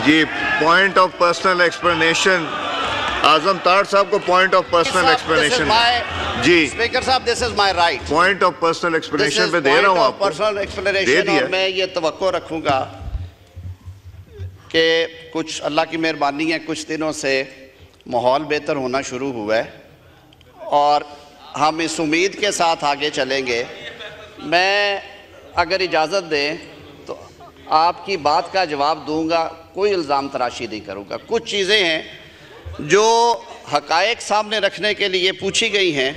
Ji point of personal explanation, Azam Tarar साहब को point of personal explanation. जी स्पीकर साहब, this is my right. Point of personal explanation पे दे रहा हूँ आपको, पर्सनल एक्सप्लेनेशन। और मैं ये तवक्को रखूंगा कि कुछ अल्लाह की मेहरबानी है, कुछ दिनों से माहौल बेहतर होना शुरू हुआ है और हम इस उम्मीद के साथ आगे चलेंगे। मैं अगर इजाज़त दें तो आपकी बात का जवाब दूंगा, कोई इल्ज़ाम तराशी नहीं करूंगा। कुछ चीज़ें हैं जो हक़ाइक़ सामने रखने के लिए पूछी गई हैं,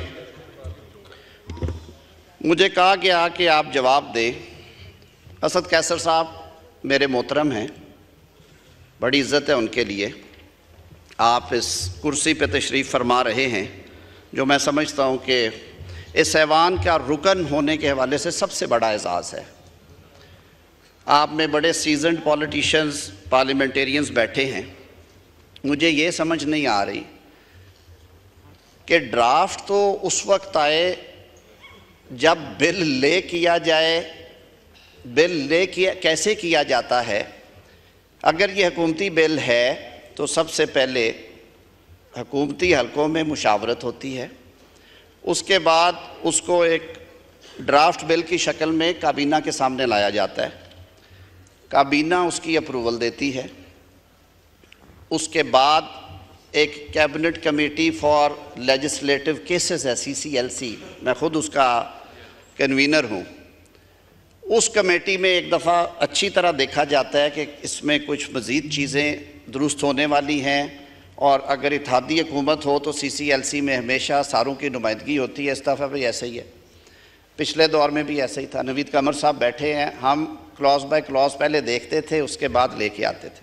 मुझे कहा गया कि आप जवाब दें। असद कैसर साहब मेरे मोहतरम हैं, बड़ी इज़्ज़त है उनके लिए। आप इस कुर्सी पे तशरीफ़ फरमा रहे हैं, जो मैं समझता हूँ कि इस ऐवान का रुकन होने के हवाले से सबसे बड़ा एजाज़ है। आप में बड़े सीजन्ड पॉलिटिशियंस, पार्लियामेंटेरियंस बैठे हैं। मुझे ये समझ नहीं आ रही कि ड्राफ्ट तो उस वक्त आए जब बिल ले किया जाए। बिल ले किया कैसे किया जाता है? अगर ये हुकूमती बिल है तो सबसे पहले हुकूमती हलकों में मुशावरत होती है, उसके बाद उसको एक ड्राफ्ट बिल की शक्ल में काबीना के सामने लाया जाता है। काबीना उसकी अप्रूवल देती है। उसके बाद एक cabinet committee for legislative cases है, CCLC, मैं ख़ुद उसका कन्वीनर हूँ। उस कमेटी में एक दफ़ा अच्छी तरह देखा जाता है कि इसमें कुछ मज़ीद चीज़ें दुरुस्त होने वाली हैं, और अगर इत्तेहादी हुकूमत हो तो CCLC में हमेशा सारों की नुमाइंदगी होती है। इस दफ़ा भी ऐसे ही है, पिछले दौर में भी ऐसे ही था। नवीद कमर साहब बैठे हैं, हम क्लॉज बाय क्लॉज पहले देखते थे, उसके बाद लेके आते थे।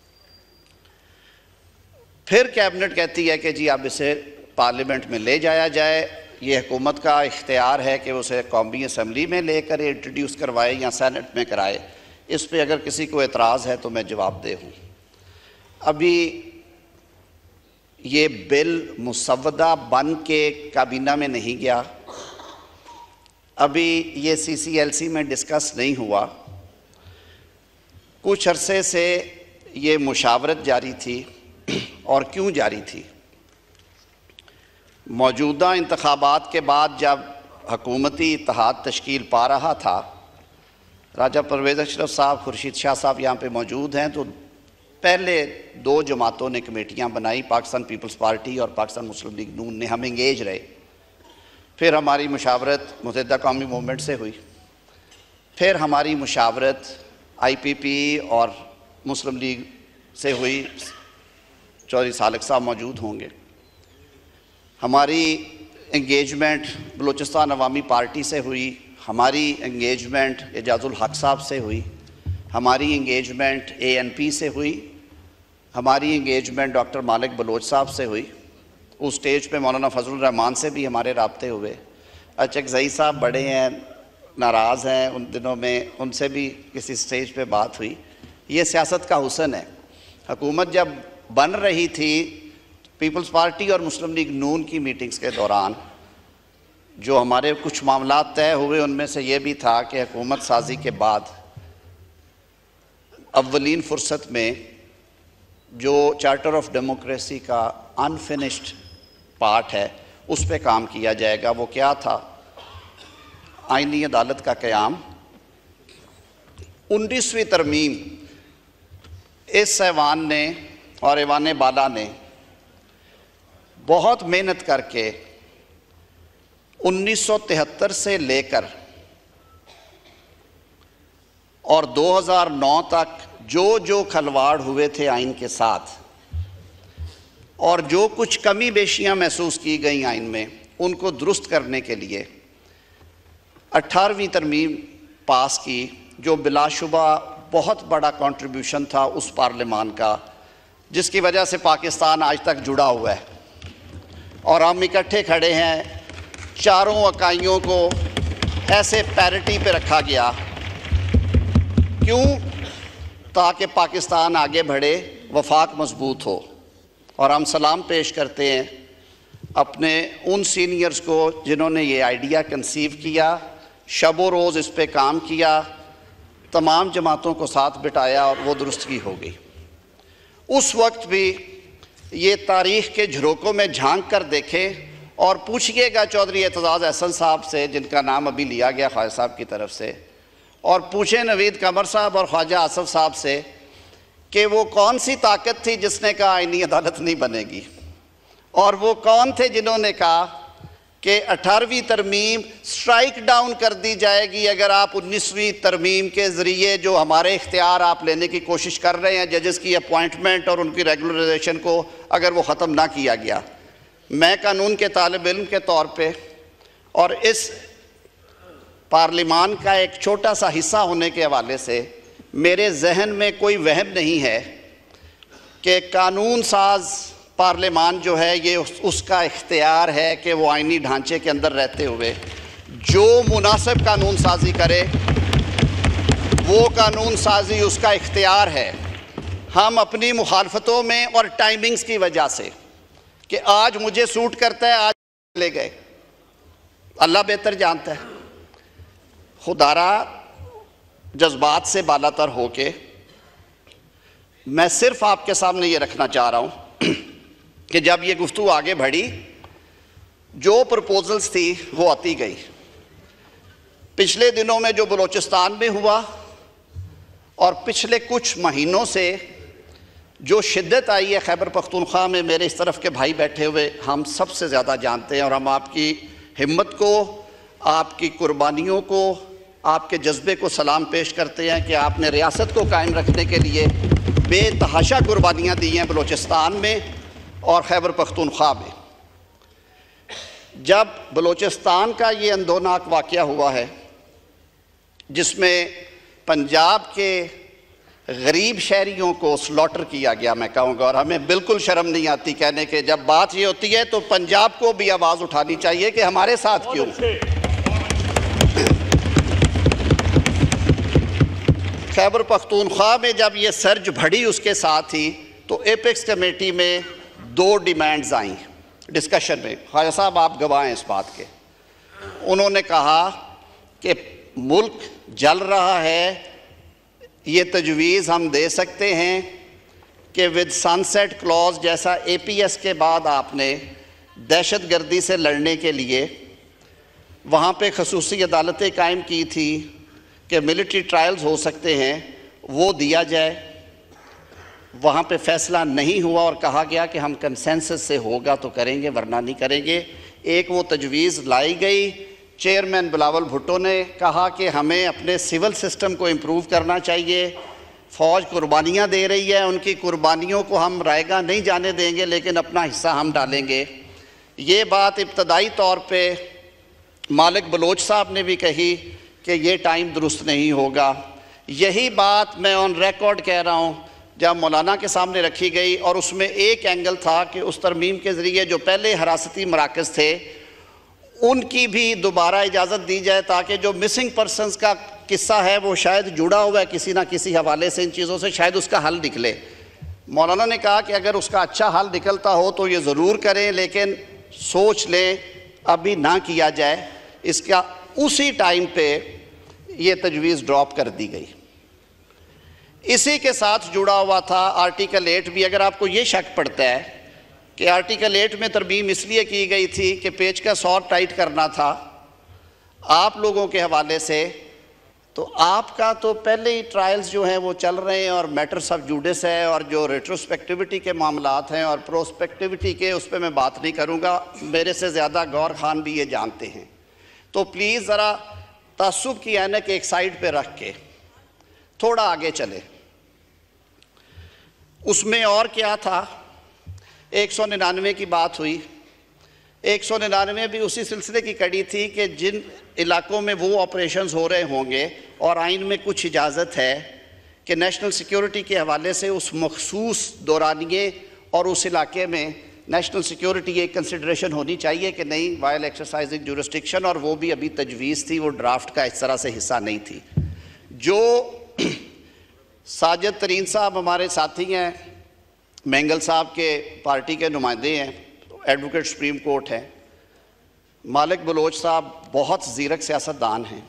फिर कैबिनेट कहती है कि जी अब इसे पार्लियामेंट में ले जाया जाए। ये हुकूमत का इख्तियार है कि उसे कौमी असम्बली में लेकर इंट्रोड्यूस करवाए या सेनेट में कराए। इस पर अगर किसी को एतराज़ है तो मैं जवाबदेह हूँ। अभी ये बिल मुसव्वदा बन के काबीना में नहीं गया, अभी ये CCLC में डिस्कस नहीं हुआ। कुछ अरसे से ये मुशावरत जारी थी, और क्यों जारी थी? मौजूदा इंतखाबात के बाद जब हकूमती इत्तेहाद तश्कील पा रहा था, राजा परवेज़ अशरफ साहब, खुर्शीद शाह साहब यहाँ पे मौजूद हैं, तो पहले दो जमातों ने कमेटियाँ बनाई, पाकिस्तान पीपल्स पार्टी और पाकिस्तान मुस्लिम लीग नून ने। हम इंगेज रहे। फिर हमारी मुशावरत मुत्तहिदा कौमी मूवमेंट से हुई, फिर हमारी मुशावरत IPP और मुस्लिम लीग से हुई। चौधरी सालक साहब मौजूद होंगे। हमारी इंगेजमेंट बलूचिस्तान अवामी पार्टी से हुई, हमारी इंगेजमेंट एजाजुल हक साहब से हुई, हमारी इंगेजमेंट ANP से हुई, हमारी इंगेजमेंट डॉक्टर मालिक बलोच साहब से हुई। उस स्टेज पे मौलाना फजलुर रहमान से भी हमारे राब्ते हुए। अचकज़ई साहब बड़े हैं, नाराज़ हैं, उन दिनों में उनसे भी किसी स्टेज पे बात हुई। ये सियासत का हुस्न है। हुकूमत जब बन रही थी, पीपल्स पार्टी और मुस्लिम लीग नून की मीटिंग्स के दौरान जो हमारे कुछ मामला तय हुए, उनमें से ये भी था कि हुकूमत साजी के बाद अव्वलीन फुर्सत में जो चार्टर ऑफ डेमोक्रेसी का अनफिनिश्ड पार्ट है, उस पे काम किया जाएगा। वो क्या था? आईनी अदालत का क़याम। 19वीं तरमीम इस ऐवान ने और ऐवान बाला ने बहुत मेहनत करके 1973 से लेकर और 2009 तक जो खलवाड़ हुए थे आइन के साथ, और जो कुछ कमी बेशियां महसूस की गई आइन में, उनको दुरुस्त करने के लिए 18वीं तरमीम पास की, जो बिलाशुबा बहुत बड़ा कंट्रीब्यूशन था उस पार्लियामान का, जिसकी वजह से पाकिस्तान आज तक जुड़ा हुआ है। और हम इकट्ठे खड़े हैं। चारों इकाइयों को ऐसे पैरिटी पे रखा गया, क्यों? ताकि पाकिस्तान आगे बढ़े, वफाक मजबूत हो। और हम सलाम पेश करते हैं अपने उन सीनियर्स को जिन्होंने ये आइडिया कंसीव किया, शब व रोज़ इस पे काम किया, तमाम जमातों को साथ बिठाया और वो दुरुस्तगी हो गई। उस वक्त भी ये तारीख़ के झरोकों में झांक कर देखें और पूछिएगा चौधरी एतजाज़ अहसन साहब से, जिनका नाम अभी लिया गया ख्वाजा साहब की तरफ से, और पूछें नवीद कमर साहब और ख्वाजा आसफ साहब से कि वो कौन सी ताकत थी जिसने कहा आईनी अदालत नहीं बनेगी, और वो कौन थे जिन्होंने कहा कि 18वीं तरमीम स्ट्राइक डाउन कर दी जाएगी अगर आप 19वीं तरमीम के ज़रिए जो हमारे इख्तियार आप लेने की कोशिश कर रहे हैं, जजेस की अपॉइंटमेंट और उनकी रेगुलराइजेशन को, अगर वो ख़त्म ना किया गया। मैं कानून के तालिब इल्म के तौर पे और इस पार्लिमान का एक छोटा सा हिस्सा होने के हवाले से मेरे जहन में कोई वहम नहीं है कि कानून साज पार्लिमान जो है ये उसका इख्तियार है कि वो आइनी ढांचे के अंदर रहते हुए जो मुनासिब कानून साजी करे, वो कानून साजी उसका इख्तियार है। हम अपनी मुखालफतों में और टाइमिंग्स की वजह से कि आज मुझे सूट करता है, आज ले गए, अल्लाह बेहतर जानता है। खुदारा जज्बात से बालातर होके मैं सिर्फ आपके सामने ये रखना चाह रहा हूँ कि जब ये गुफ्तगू आगे बढ़ी, जो प्रपोजल्स थी वो आती गई। पिछले दिनों में जो बलूचिस्तान में हुआ और पिछले कुछ महीनों से जो शिद्दत आई है खैबर पख्तूनख्वा में, मेरे इस तरफ के भाई बैठे हुए हम सबसे ज़्यादा जानते हैं, और हम आपकी हिम्मत को, आपकी कुर्बानियों को, आपके जज्बे को सलाम पेश करते हैं कि आपने रियासत को कायम रखने के लिए बेतहाशा कुर्बानियाँ दी हैं बलूचिस्तान में और खैबर पख्तूनख्वा में। जब बलूचिस्तान का ये अंदोनाक वाक़या हुआ है जिसमें पंजाब के गरीब शहरियों को स्लॉटर किया गया, मैं कहूँगा, और हमें बिल्कुल शर्म नहीं आती कहने के, जब बात ये होती है तो पंजाब को भी आवाज़ उठानी चाहिए कि हमारे साथ क्यों। खैबर पख्तूनख्वा में जब ये सर्ज बढ़ी उसके साथ ही तो एपेक्स कमेटी में 2 डिमांड्स आई डिस्कशन में। ख्वाजा साहब आप गवाह हैं इस बात के। उन्होंने कहा कि मुल्क जल रहा है, ये तजवीज़ हम दे सकते हैं कि विद सनसेट क्लॉज जैसा APS के बाद आपने दहशत गर्दी से लड़ने के लिए वहाँ पे खसूसी अदालतें कायम की थी कि मिलिट्री ट्रायल्स हो सकते हैं, वो दिया जाए। वहाँ पे फ़ैसला नहीं हुआ और कहा गया कि हम कंसेंसस से होगा तो करेंगे वरना नहीं करेंगे। एक वो तजवीज़ लाई गई, चेयरमैन बिलावल भुट्टो ने कहा कि हमें अपने सिविल सिस्टम को इम्प्रूव करना चाहिए, फ़ौज कुर्बानियाँ दे रही है, उनकी कुर्बानियों को हम रायगा नहीं जाने देंगे लेकिन अपना हिस्सा हम डालेंगे। ये बात इब्तदाई तौर पे मालिक बलोच साहब ने भी कही कि ये टाइम दुरुस्त नहीं होगा। यही बात मैं ऑन रिकॉर्ड कह रहा हूँ जब मौलाना के सामने रखी गई, और उसमें एक एंगल था कि उस तरमीम के ज़रिए जो पहले हरासती मराकज़ थे उनकी भी दोबारा इजाज़त दी जाए ताकि जो मिसिंग पर्सनस का किस्सा है वो शायद जुड़ा हुआ है किसी ना किसी हवाले से इन चीज़ों से, शायद उसका हल निकले। मौलाना ने कहा कि अगर उसका अच्छा हल निकलता हो तो ये ज़रूर करें, लेकिन सोच लें अभी ना किया जाए। इसका उसी टाइम पे ये तजवीज़ ड्रॉप कर दी गई। इसी के साथ जुड़ा हुआ था आर्टिकल 8 भी। अगर आपको ये शक पड़ता है कि आर्टिकल 8 में तरमीम इसलिए की गई थी कि पेचकस और टाइट करना था आप लोगों के हवाले से, तो आपका तो पहले ही ट्रायल्स जो हैं वो चल रहे हैं और मैटर्स ऑफ जुडिस है, और जो रेट्रोस्पेक्टिविटी के मामलात हैं और प्रोस्पेक्टिविटी के, उस पर मैं बात नहीं करूँगा, मेरे से ज़्यादा गौर खान भी ये जानते हैं। तो प्लीज़ ज़रा तासुब की ऐनक एक साइड पे रख के थोड़ा आगे चले। उसमें और क्या था, 199 की बात हुई। 199 भी उसी सिलसिले की कड़ी थी कि जिन इलाकों में वो ऑपरेशंस हो रहे होंगे और आइन में कुछ इजाज़त है कि नेशनल सिक्योरिटी के हवाले से उस मखसूस दौरानिए और उस इलाके में नेशनल सिक्योरिटी एक कंसिडरेशन होनी चाहिए कि नहीं, वाइल एक्सरसाइजिंग जुरिस्डिक्शन, और वो भी अभी तजवीज़ थी, वो ड्राफ्ट का इस तरह से हिस्सा नहीं थी। जो साजिद तरीन साहब हमारे साथी हैं, मैंगल साहब के पार्टी के नुमाइंदे हैं, एडवोकेट सुप्रीम कोर्ट हैं, मालिक बलोच साहब बहुत ज़ीरक सियासतदान हैं।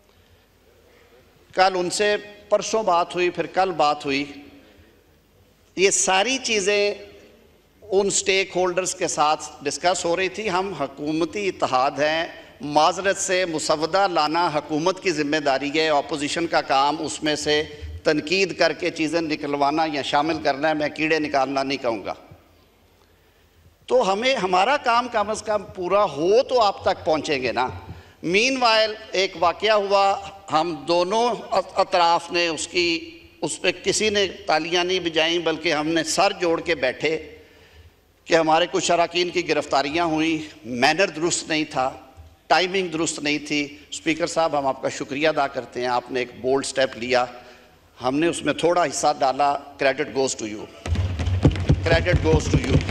कल उनसे परसों बात हुई, फिर कल बात हुई। ये सारी चीज़ें उन स्टेक होल्डर्स के साथ डिस्कस हो रही थी। हम हुकूमती इत्तेहाद हैं, माजरत से मुसवदा लाना हुकूमत की ज़िम्मेदारी है, अपोजिशन का काम उसमें से तनकीद करके चीज़ें निकलवाना या शामिल करना है, मैं कीड़े निकालना नहीं कहूँगा। तो हमें हमारा काम कम अज़ कम पूरा हो तो आप तक पहुँचेंगे ना। मीनवाइल एक वाक़या हुआ, हम दोनों अतराफ़ ने उस पर किसी ने तालियां नहीं बजाईं, बल्कि हमने सर जोड़ के बैठे कि हमारे कुछ अरकान की गिरफ्तारियां हुई, मैनर दुरुस्त नहीं था, टाइमिंग दुरुस्त नहीं थी। स्पीकर साहब, हम आपका शुक्रिया अदा करते हैं, आपने एक बोल्ड स्टेप लिया, हमने उसमें थोड़ा हिस्सा डाला, credit goes to you, credit goes to you.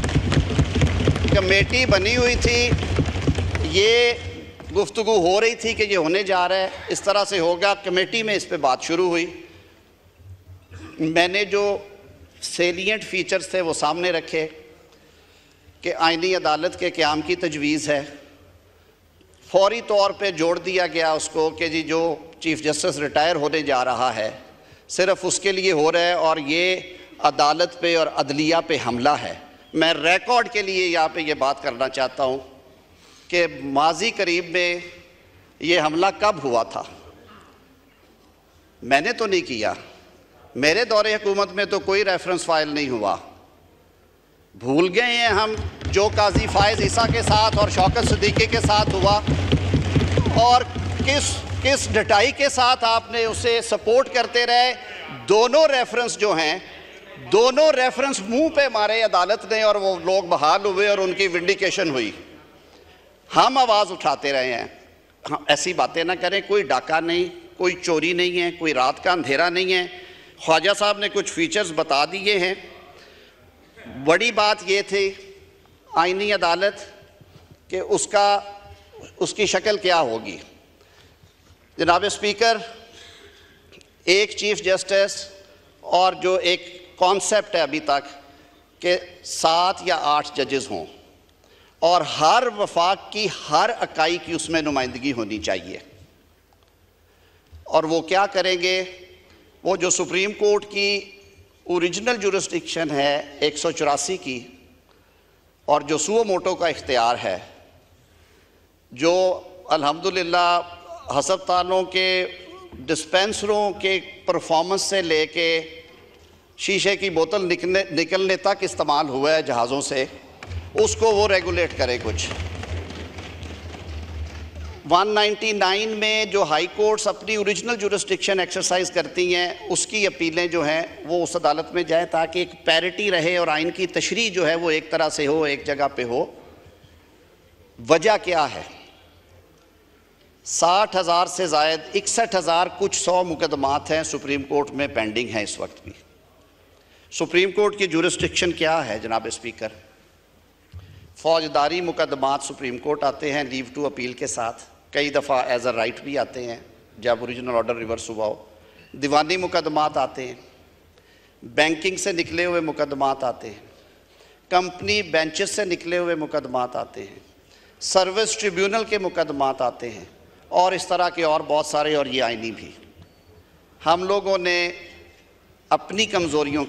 Committee बनी हुई थी, ये गुफ्तगू हो रही थी कि ये होने जा रहा है, इस तरह से होगा। कमेटी में इस पे बात शुरू हुई, मैंने जो सेलिएंट फीचर्स थे वो सामने रखे कि आईनी अदालत के क़याम की तजवीज़ है। फौरी तौर पे जोड़ दिया गया उसको कि जी जो चीफ़ जस्टिस रिटायर होने जा रहा है सिर्फ़ उसके लिए हो रहा है और ये अदालत पे और अदलिया पे हमला है। मैं रिकॉर्ड के लिए यहाँ पे ये बात करना चाहता हूँ कि माजी करीब में ये हमला कब हुआ था। मैंने तो नहीं किया, मेरे दौरे हुकूमत में तो कोई रेफरेंस फाइल नहीं हुआ। भूल गए हैं हम जो काजी फायज़ ईसा के साथ और शौकत सिद्दीकी के साथ हुआ, और किस डटाई के साथ आपने उसे सपोर्ट करते रहे। दोनों रेफरेंस जो हैं, दोनों रेफरेंस मुंह पे मारे अदालत ने और वो लोग बहाल हुए और उनकी विंडिकेशन हुई। हम आवाज़ उठाते रहे हैं, हम ऐसी बातें ना करें। कोई डाका नहीं, कोई चोरी नहीं है, कोई रात का अंधेरा नहीं है। ख्वाजा साहब ने कुछ फीचर्स बता दिए हैं। बड़ी बात ये थी आईनी अदालत कि उसकी शक्ल क्या होगी। जनाब स्पीकर, एक चीफ जस्टिस और जो एक कॉन्सेप्ट है अभी तक कि 7 या 8 जजेस हों और हर वफाक की हर इकाई की उसमें नुमाइंदगी होनी चाहिए। और वो क्या करेंगे, वो जो सुप्रीम कोर्ट की ओरिजिनल जुरिस्डिक्शन है 184 की, और जो सुओ मोटो का इख्तियार है, जो अल्हम्दुलिल्लाह हस्पतालों के डिस्पेंसरों के परफॉर्मेंस से लेके शीशे की बोतल निकलने तक इस्तेमाल हुआ है जहाज़ों से, उसको वो रेगुलेट करे। कुछ 199 में जो हाई कोर्ट्स अपनी ओरिजिनल जुरिस्डिक्शन एक्सरसाइज करती हैं, उसकी अपीलें जो हैं वो उस अदालत में जाएँ ताकि एक पैरिटी रहे और आइन की तशरीह जो है वो एक तरह से हो, एक जगह पे हो। वजह क्या है? 60,000 से ज़ायद 61,000 कुछ 100 मुकदमात हैं सुप्रीम कोर्ट में पेंडिंग हैं इस वक्त भी। सुप्रीम कोर्ट की जुरिस्डिक्शन क्या है जनाब स्पीकर? फौजदारी मुकदमात सुप्रीम कोर्ट आते हैं लीव टू अपील के साथ, कई दफ़ा एज अ राइट भी आते हैं जब ओरिजिनल ऑर्डर रिवर्स हुआ हो। दीवानी मुकदमात आते हैं, बैंकिंग से निकले हुए मुकदमात आते हैं, कंपनी बेंचेस से निकले हुए मुकदमात आते हैं, सर्विस ट्रिब्यूनल के मुकदमात आते हैं, और इस तरह के और बहुत सारे, और ये आईनी भी। हम लोगों ने अपनी कमज़ोरियों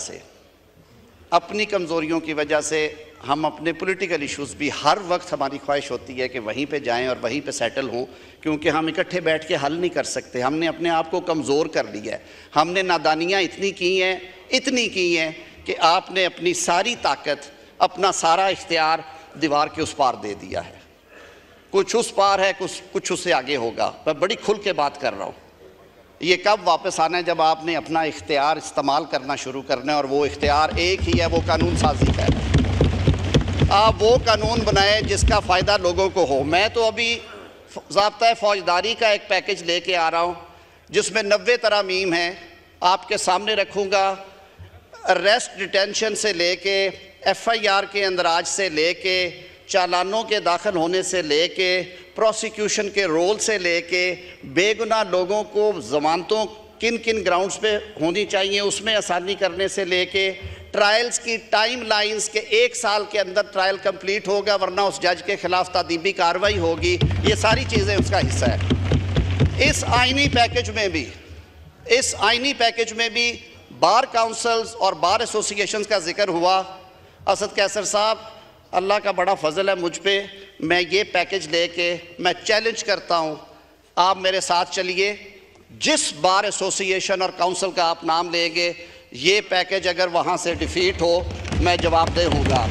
की वजह से हम अपने पॉलिटिकल इश्यूज़ भी हर वक्त हमारी ख्वाहिश होती है कि वहीं पे जाएं और वहीं पे सेटल हों, क्योंकि हम इकट्ठे बैठ के हल नहीं कर सकते। हमने अपने आप को कमज़ोर कर लिया है। हमने नादानियाँ इतनी की हैं कि आपने अपनी सारी ताकत, अपना सारा इख्तियार दीवार के उस पार दे दिया है। कुछ उस पार है, कुछ उससे आगे होगा। मैं बड़ी खुल के बात कर रहा हूँ। ये कब वापस आना है? जब आपने अपना इख्तियार इस्तेमाल करना शुरू करना है, और वो इख्तियार एक ही है, वो कानून साजी का है। आप वो कानून बनाए जिसका फ़ायदा लोगों को हो। मैं तो अभी ज़ाब्ता फौजदारी का एक पैकेज लेके आ रहा हूँ जिसमें 90 तरामीम हैं, आपके सामने रखूँगा। अरेस्ट डिटेंशन से लेके FIR के अंदराज से लेके चालानों के दाखिल होने से लेके प्रोसिक्यूशन के रोल से लेके बेगुनाह लोगों को ज़मानतों किन किन ग्राउंड्स पे होनी चाहिए उसमें आसानी करने से लेके ट्रायल्स की टाइम लाइन्स के 1 साल के अंदर ट्रायल कंप्लीट होगा वरना उस जज के ख़िलाफ़ तादीबी कार्रवाई होगी, ये सारी चीज़ें उसका हिस्सा है। इस आइनी पैकेज में भी बार काउंसिल्स और बार एसोसिएशंस का जिक्र हुआ। असद कैसर साहब, अल्लाह का बड़ा फजल है मुझ पे, मैं ये पैकेज लेके मैं चैलेंज करता हूँ, आप मेरे साथ चलिए, जिस बार एसोसिएशन और काउंसिल का आप नाम लेंगे, ये पैकेज अगर वहाँ से डिफीट हो, मैं जवाबदेह हूँगा।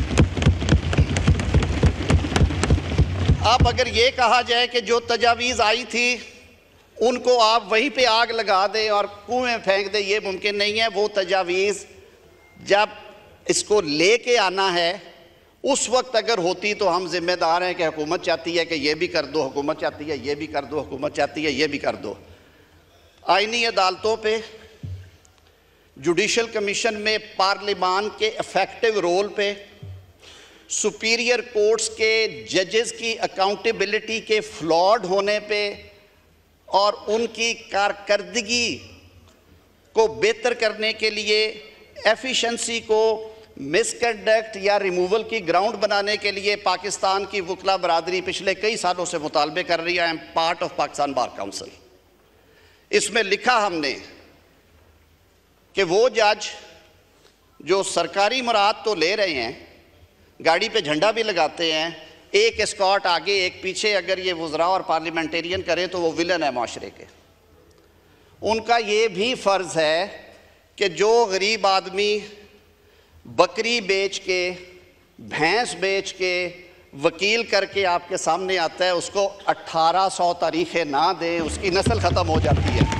अब अगर ये कहा जाए कि जो तजावीज़ आई थी उनको आप वहीं पे आग लगा दें और कुएं में फेंक दें, ये मुमकिन नहीं है। वो तजावीज़ जब इसको लेके आना है उस वक्त अगर होती तो हम जिम्मेदार हैं कि हुकूमत चाहती है कि ये भी कर दो, हुकूमत चाहती है ये भी कर दो, हुकूमत चाहती है ये भी कर दो। आईनी अदालतों पे, जुडिशल कमीशन में पार्लिमान के इफेक्टिव रोल पे, सुपीरियर कोर्ट्स के जजेस की अकाउंटेबिलिटी के फ्लॉड होने पे और उनकी कारकर्दगी को बेहतर करने के लिए, एफिशिएंसी को मिसकंडक्ट या रिमूवल की ग्राउंड बनाने के लिए पाकिस्तान की वकला बरादरी पिछले कई सालों से मुतालबे कर रही है। I am part of Pakistan bar council. इसमें लिखा हमने कि वो जज जो सरकारी मुराद तो ले रहे हैं, गाड़ी पे झंडा भी लगाते हैं, एक एस्कॉर्ट आगे एक पीछे, अगर ये वज़रा और पार्लियामेंटेरियन करें तो वो विलन है माशरे के। उनका ये भी फ़र्ज़ है कि जो गरीब आदमी बकरी बेच के, भैंस बेच के, वकील करके आपके सामने आता है, उसको 1800 तारीखें ना दें, उसकी नस्ल ख़त्म हो जाती है।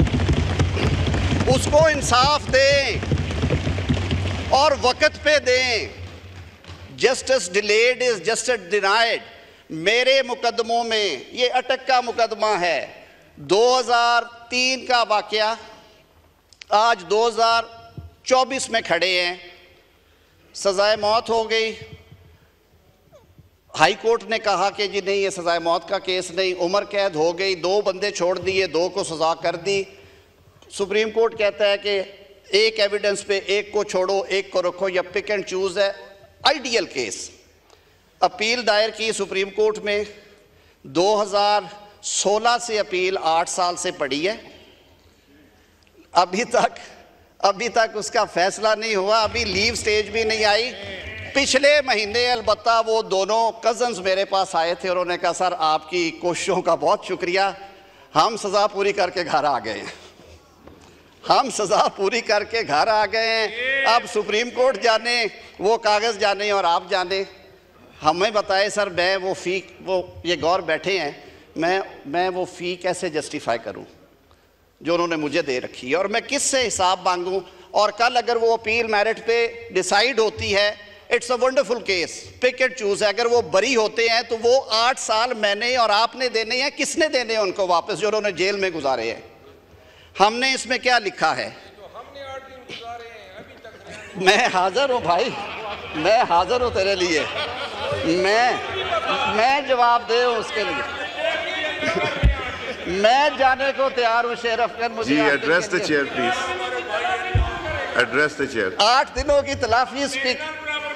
उसको इंसाफ दें और वक़्त पे दें। Justice delayed is justice denied. मेरे मुकदमों में, ये अटक का मुकदमा है, 2003 का वाक़या, आज 2024 में खड़े हैं, सज़ाए मौत हो गई। हाई कोर्ट ने कहा कि जी नहीं, ये सज़ाए मौत का केस नहीं, उम्र कैद हो गई, 2 बंदे छोड़ दिए, 2 को सज़ा कर दी। सुप्रीम कोर्ट कहता है कि एक एविडेंस पे एक को छोड़ो, एक को रखो, या पिक एंड चूज़ है। Ideal case. अपील दायर की सुप्रीम कोर्ट में, 2016 से अपील 8 साल से पड़ी है, अभी तक उसका फैसला नहीं हुआ, अभी लीव स्टेज भी नहीं आई। पिछले महीने अलबत्ता वो दोनों कज़न्स मेरे पास आए थे, उन्होंने कहा सर आपकी कोशिशों का बहुत शुक्रिया, हम सज़ा पूरी करके घर आ गए हैं, हम सज़ा पूरी करके घर आ गए हैं। अब सुप्रीम कोर्ट जाने, वो कागज़ जाने और आप जाने। हमें बताए सर, मैं वो फ़ी, वो ये गौर बैठे हैं, मैं वो फ़ी कैसे जस्टिफाई करूं जो उन्होंने मुझे दे रखी है, और मैं किससे हिसाब मांगूं। और कल अगर वो अपील मेरिट पे डिसाइड होती है, it's a wonderful case, pick and choose है। अगर वो बरी होते हैं तो वो 8 साल मैंने और आपने देने हैं, किसने देने हैं उनको वापस, जो उन्होंने जेल में गुजारे हैं। हमने इसमें क्या लिखा है? मैं हाजिर हूँ भाई, मैं हाजिर हूँ तेरे लिए, मैं जवाब दे उसके लिए। मैं जाने को तैयार हूँ शेर अफगन। मुझे address the chair please, address the chair. 8 दिनों की तलाफी स्पीकर,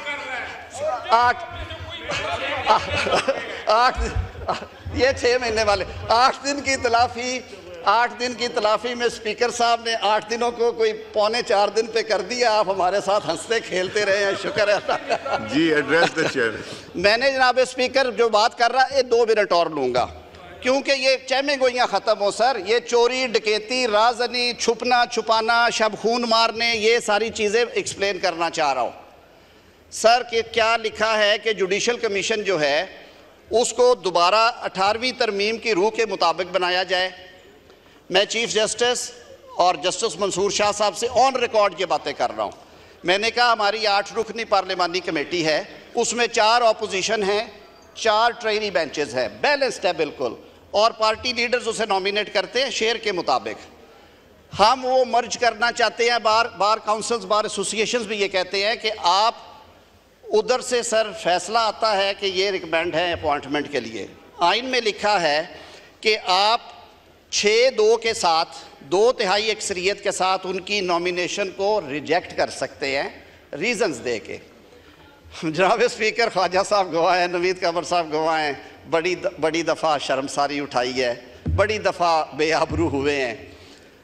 8 ये 6 महीने वाले 8 दिन की तलाफी, 8 दिन की तलाफी में स्पीकर साहब ने 8 दिनों को कोई 3.25 दिन पे कर दिया। आप हमारे साथ हंसते खेलते रहे हैं, शुक्र है जी। Address the chair. मैंने जनाब स्पीकर जो बात कर रहा है 2 मिनट और लूँगा, क्योंकि ये चहमें गोइयाँ ख़त्म हो सर। ये चोरी डकैती, राजनी, छुपना छुपाना, शब खून मारने, ये सारी चीज़ें एक्सप्लेन करना चाह रहा हूँ सर कि क्या लिखा है कि जुडिशल कमीशन जो है उसको दोबारा 18वीं तरमीम की रूह के मुताबिक बनाया जाए। मैं चीफ जस्टिस और जस्टिस मंसूर शाह साहब से ऑन रिकॉर्ड ये बातें कर रहा हूँ। मैंने कहा हमारी 8 रुकनी पार्लिमानी कमेटी है, उसमें 4 ऑपोजिशन हैं, 4 ट्रेनी बेंचेस हैं, बैलेंस्ड है बिल्कुल, और पार्टी लीडर्स उसे नॉमिनेट करते हैं शेयर के मुताबिक। हम वो मर्ज करना चाहते हैं। बार काउंसिल्स, बार एसोसिएशंस भी ये कहते हैं कि आप उधर से सर फैसला आता है कि ये रिकमेंड है अपॉइंटमेंट के लिए। आइन में लिखा है कि आप 6-2 के साथ, 2/3 अक्सरियत के साथ उनकी नॉमिनेशन को रिजेक्ट कर सकते हैं, रीजंस दे के। जनाब स्पीकर, ख्वाजा साहब गवाह हैं, नवीद कमर साहब गवाह हैं, बड़ी दफ़ा शर्मसारी उठाई है, बड़ी दफ़ा बेआबरू हुए हैं।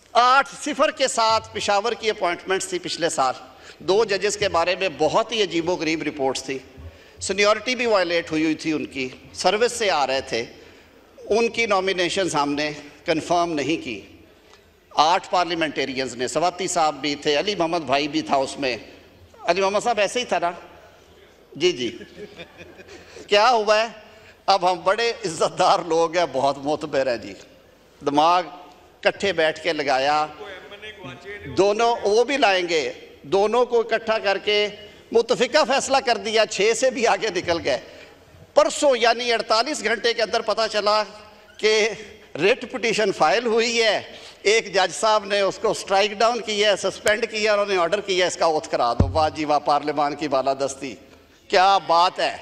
8-0 के साथ पेशावर की अपॉइंटमेंट्स थी पिछले साल। 2 जजेस के बारे में बहुत ही अजीबोगरीब रिपोर्ट्स थी, सीनियरिटी भी वायलेट हुई थी, उनकी सर्विस से आ रहे थे, उनकी नॉमिनेशंस हमने कंफर्म नहीं की। 8 पार्लियामेंटेरियंस ने, सवाती साहब भी थे, अली मोहम्मद भाई भी था उसमें। अली मोहम्मद साहब ऐसे ही था ना? जी जी। क्या हुआ है, अब हम बड़े इज्जतदार लोग हैं, बहुत मोतबर हैं जी, दिमाग इकट्ठे बैठ के लगाया, दोनों वो भी लाएंगे, दोनों को इकट्ठा करके मुतफिका फैसला कर दिया, 6 से भी आगे निकल गए। परसों यानी 48 घंटे के अंदर पता चला कि रिट पिटीशन फाइल हुई है, एक जज साहब ने उसको स्ट्राइक डाउन किया, सस्पेंड किया, उन्होंने ऑर्डर किया इसका ओथ करा दो। वाह जी वाह, पार्लियामान की बालादस्ती, क्या बात है।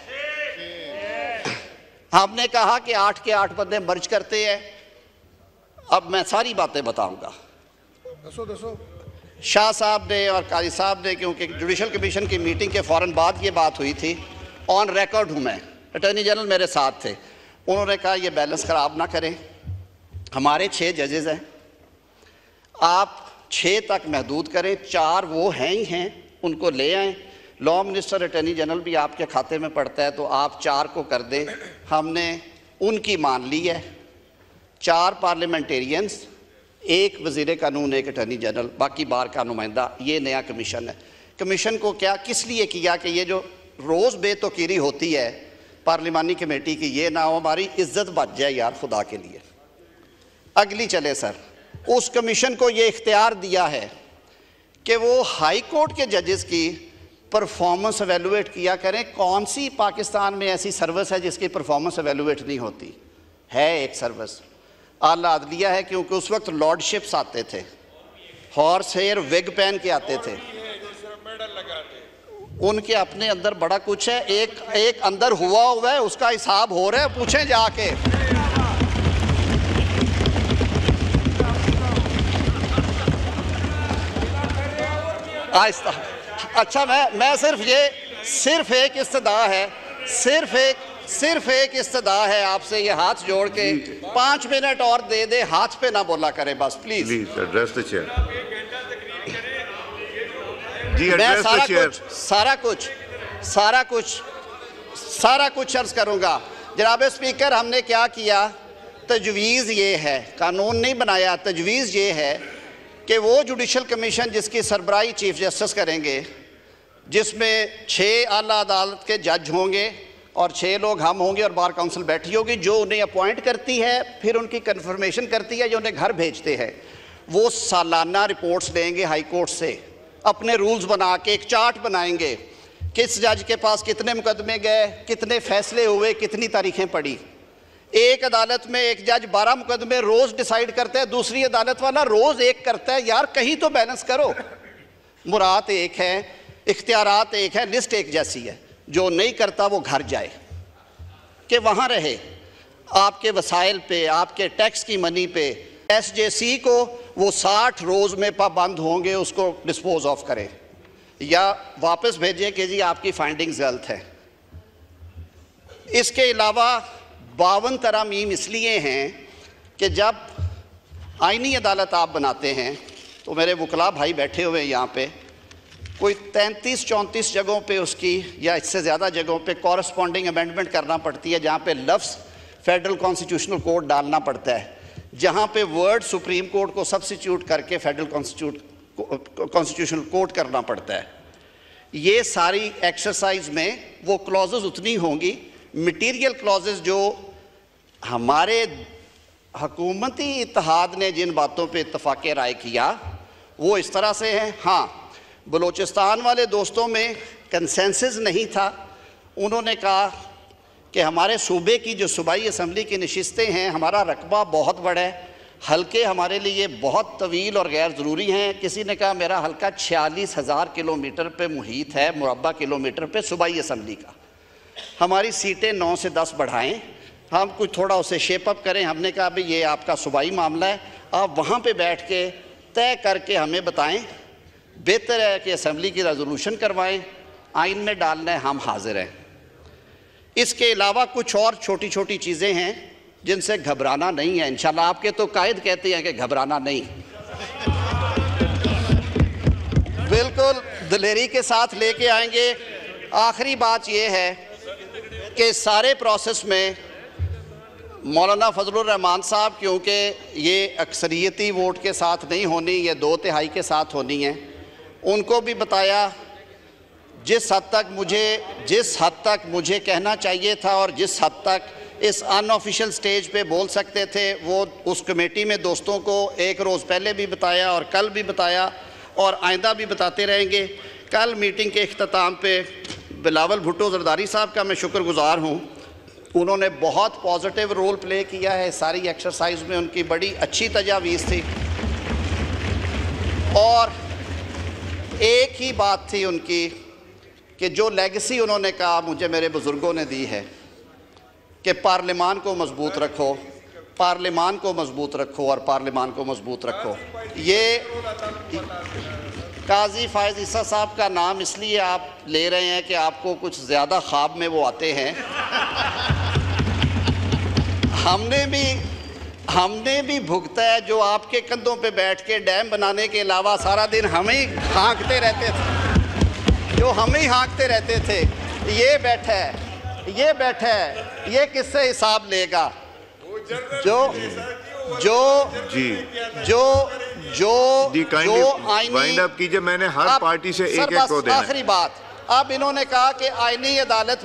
हमने कहा कि 8 के 8 बंदे मर्ज करते हैं। अब मैं सारी बातें बताऊंगा। शाह साहब ने और काजी साहब ने, क्योंकि जुडिशल कमीशन की मीटिंग के फ़ौरन बाद ये बात हुई थी, ऑन रिकॉर्ड हूँ मैं, अटॉर्नी जनरल मेरे साथ थे, उन्होंने कहा ये बैलेंस ख़राब ना करें, हमारे 6 जजेज़ हैं, आप 6 तक महदूद करें, 4 वो हैं ही हैं, उनको ले आएँ। लॉ मिनिस्टर अटॉर्नी जनरल भी आपके खाते में पड़ता है, तो आप 4 को कर दें। हमने उनकी मान ली है, 4 पार्लियामेंटेरियंस, 1 वज़ीर कानून, 1 अटॉर्नी जनरल, बाकी बार का नुमाइंदा। ये नया कमीशन है। कमीशन को क्या किस लिए किया कि ये जो रोज़ बेतौकीरी होती है पार्लिमानी कमेटी की, ये ना हो, हमारी इज्जत बच जाए यार खुदा के लिए। अगली चले सर, उस कमीशन को ये इख्तियार दिया है कि वो हाई कोर्ट के जजेस की परफॉर्मेंस एवेलुएट किया करें। कौन सी पाकिस्तान में ऐसी सर्विस है जिसकी परफॉर्मेंस एवेलुएट नहीं होती? है एक सर्विस, आला अदलिया है, क्योंकि उस वक्त लॉर्डशिप्स आते थे, हॉर्स हेयर विग पहन के आते थे, उनके अपने अंदर बड़ा कुछ है। एक अंदर हुआ है, उसका हिसाब हो रहा है, पूछें जाके। आहिस्ता। अच्छा, मैं सिर्फ एक इस्तदा है, सिर्फ एक इस्तदा है आपसे, ये हाथ जोड़ के 5 मिनट और दे हाथ पे ना बोला करें बस, प्लीज। एड्रेस द चेयर जी, मैं सारा कुछ अर्ज करूंगा। जनाब स्पीकर, हमने क्या किया, तजवीज़ ये है, कानून नहीं बनाया, तजवीज़ ये है कि वो जुडिशल कमीशन जिसकी सरबराही चीफ जस्टिस करेंगे, जिसमें 6 आला अदालत के जज होंगे और 6 लोग हम होंगे और बार काउंसिल बैठी होगी, जो उन्हें अपॉइंट करती है, फिर उनकी कन्फर्मेशन करती है, जो उन्हें घर भेजते हैं। वो सालाना रिपोर्ट्स लेंगे हाई कोर्ट से, अपने रूल्स बना के एक चार्ट बनाएंगे, किस जज के पास कितने मुकदमे गए, कितने फैसले हुए, कितनी तारीखें पड़ी। एक अदालत में एक जज 12 मुकदमे रोज़ डिसाइड करता है, दूसरी अदालत वाला रोज़ 1 करता है। यार कहीं तो बैलेंस करो। मुराद एक है, इख्तियारात एक है, लिस्ट एक जैसी है। जो नहीं करता वो घर जाए, कि वहाँ रहे, आपके वसाइल पे, आपके टैक्स की मनी पे। SJC को वो 60 रोज़ में पाबंद होंगे, उसको डिस्पोज ऑफ करें या वापस भेजें कि जी आपकी फाइंडिंग्स गलत है। इसके अलावा 52 तरामीम इसलिए हैं कि जब आईनी अदालत आप बनाते हैं, तो मेरे वकला भाई बैठे हुए हैं यहाँ पे, कोई 33-34 जगहों पे उसकी या इससे ज़्यादा जगहों पे कॉरस्पॉन्डिंग अमेंडमेंट करना पड़ती है, जहाँ पे लफ्ज़ फेडरल कॉन्स्टिट्यूशनल कोड डालना पड़ता है, जहाँ पे वर्ड सुप्रीम कोर्ट को सब्स्टिट्यूट करके फेडरल कॉन्स्टिट्यूशनल कोड करना पड़ता है। ये सारी एक्सरसाइज में वो क्लॉजेज उतनी होंगी, मटीरियल क्लॉजेज जो हमारे हुकूमती इत्तेहाद ने जिन बातों पे इत्तफाक़ राय किया वो इस तरह से हैं। हाँ, बलूचिस्तान वाले दोस्तों में कंसेंसस नहीं था। उन्होंने कहा कि हमारे सूबे की जो सूबाई असम्बली की नशिस्तें हैं, हमारा रकबा बहुत बड़ा है, हल्के हमारे लिए बहुत तवील और गैर ज़रूरी हैं। किसी ने कहा मेरा हल्का 46,000 किलोमीटर पे मुहीत है, मुरब्बा किलोमीटर पे सूबाई असम्बली का, हमारी सीटें 9 से 10 बढ़ाएं, हम कुछ थोड़ा उसे शेप अप करें। हमने कहा भाई ये आपका सूबाई मामला है, आप वहाँ पे बैठ के तय करके हमें बताएं, बेहतर है कि असम्बली की रेजोल्यूशन करवाएं, आइन में डालना है, हम हाजिर हैं। इसके अलावा कुछ और छोटी छोटी चीज़ें हैं जिनसे घबराना नहीं है इंशाल्लाह। आपके तो कायद कहते हैं कि घबराना नहीं। बिल्कुल दिलेरी के साथ लेके आएंगे। आखिरी बात यह है कि सारे प्रोसेस में मौलाना फजलुर रहमान साहब, क्योंकि ये अक्सरियती वोट के साथ नहीं होनी, ये 2/3 के साथ होनी है, उनको भी बताया जिस हद तक मुझे कहना चाहिए था और जिस हद तक इस अनऑफिशियल स्टेज पे बोल सकते थे, वो उस कमेटी में दोस्तों को एक रोज़ पहले भी बताया और कल भी बताया और आइंदा भी बताते रहेंगे। कल मीटिंग के इख्तिताम पे बिलावल भुट्टो जरदारी साहब का मैं शुक्रगुज़ार हूँ। उन्होंने बहुत पॉजिटिव रोल प्ले किया है सारी एक्सरसाइज में, उनकी बड़ी अच्छी तजावीज़ थी और एक ही बात थी उनकी कि जो लेगेसी उन्होंने कहा मुझे मेरे बुज़ुर्गों ने दी है कि पार्लियामान को मजबूत रखो, पार्लियामान को मजबूत रखो और पार्लियामान को मजबूत रखो। ये काजी फायज़ ईसा साहब का नाम इसलिए आप ले रहे हैं कि आपको कुछ ज़्यादा ख्वाब में वो आते हैं। हमने भी भुगता है, जो आपके कंधों पे बैठ के डैम बनाने के अलावा सारा दिन हम ही हाँकते रहते थे, जो हम ही हाँकते रहते थे। ये बैठा है, ये किससे हिसाब लेगा? वाइंड अप कीजिए। मैंने हर पार्टी से एक को देना। आखिरी बात, अब इन्होंने कहा कि आईनी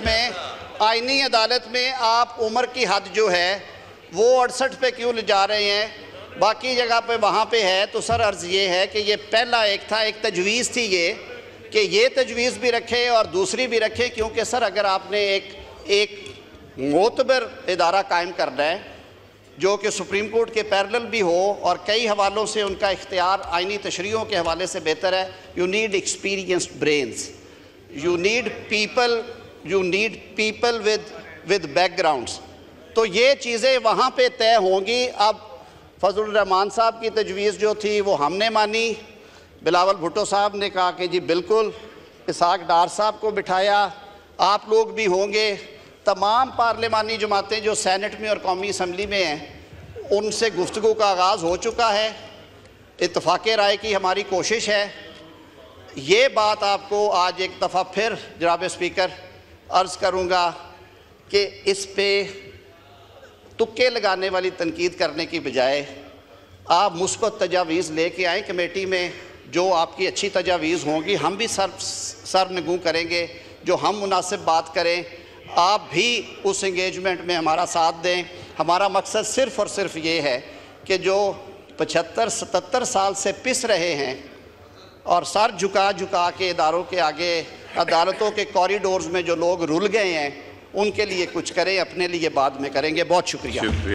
अदालत में आप उम्र की हद जो है वो 68 पे क्यों ले जा रहे हैं, बाकी जगह पे वहाँ पे है। तो सर अर्ज़ ये है कि ये पहला एक था, एक तजवीज़ थी ये कि ये तजवीज़ भी रखें और दूसरी भी रखें, क्योंकि सर अगर आपने एक मोतबर इदारा कायम करना है जो कि सुप्रीम कोर्ट के पैरेलल भी हो और कई हवालों से उनका इख्तियार आइनी तशरीहों के हवाले से बेहतर है, you need experienced brains, you need people with backgrounds. तो ये चीज़ें वहाँ पे तय होंगी। अब फजलुर रहमान साहब की तजवीज़ जो थी वो हमने मानी, बिलावल भुट्टो साहब ने कहा कि जी बिल्कुल, इसहाक डार साहब को बिठाया, आप लोग भी होंगे, तमाम पार्लिमानी जमातें जो सेनेट में और कौमी असम्बली में हैं उनसे गुफ्तगू का आगाज़ हो चुका है। इत्तफाक़े राय की हमारी कोशिश है। ये बात आपको आज एक दफ़ा फिर जनाब स्पीकर अर्ज़ करूँगा कि इस पे तुक्के लगाने वाली तनकीद करने की बजाय आप मुस्बत तजावीज़ लेके आएँ कमेटी में, जो आपकी अच्छी तजावीज़ होंगी हम भी सर नगू करेंगे, जो हम मुनासिब बात करें आप भी उस एंगेजमेंट में हमारा साथ दें। हमारा मकसद सिर्फ़ और सिर्फ ये है कि जो 75-77 साल से पिस रहे हैं और सर झुका के इदारों के आगे, अदालतों के कॉरिडोर्स में जो लोग रुल गए हैं, उनके लिए कुछ करें, अपने लिए बाद में करेंगे। बहुत शुक्रिया।